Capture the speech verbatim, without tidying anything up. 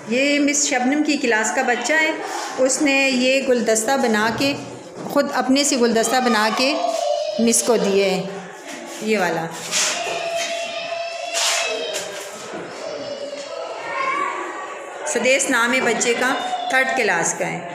ये मिस शबनम की क्लास का बच्चा है, उसने ये गुलदस्ता बना के ख़ुद अपने से गुलदस्ता बना के मिस को दिए है, ये वाला। सदेश नाम है बच्चे का, थर्ड क्लास का है।